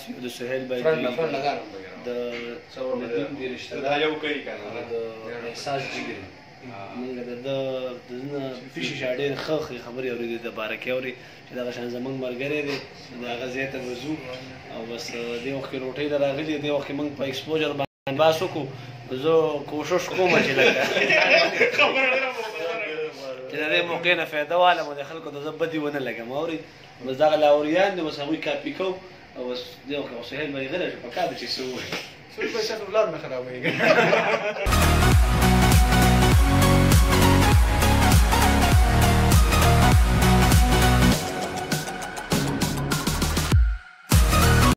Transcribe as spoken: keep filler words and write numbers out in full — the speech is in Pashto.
وي د سهیل بای فرند فرند لګارم د ندیم دی رشتہ دا یو کوي کنه د احساس جګر موږ د د نه فشي شاډیر خخ خبري اورېدې د بارکه اوري چې دا شان زمنګ مرګري دي دا غزې ته وزو او بس د وخت روټي راغلي د وخت موږ په ایکسپوجر باندې باسو کو زه کوشش کوم چې لکه خبره چې دا موقع نه فایده واله مو د خلکو د زبدي ونه لګم اوري بس دا لاوریان نو بس هغوی کاپي کو او بس دی وخت سهیل به غره په کار چې سو څو پیسې ولر نه خرابېږي